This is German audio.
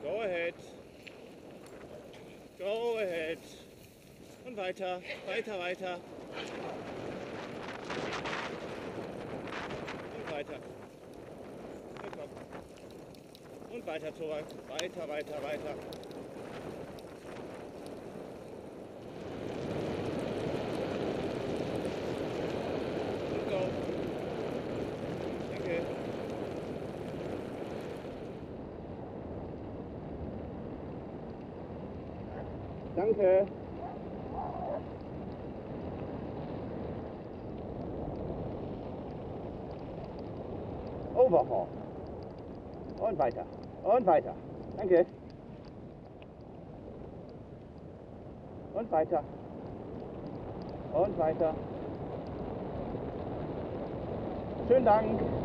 Go ahead. Go ahead. Und weiter, weiter, weiter. Und weiter. Und komm. Und weiter, Torwart. Weiter, weiter, weiter. Und go. Danke. Danke. Overhaul. Und weiter. Und weiter. Danke. Und weiter. Und weiter. Schönen Dank.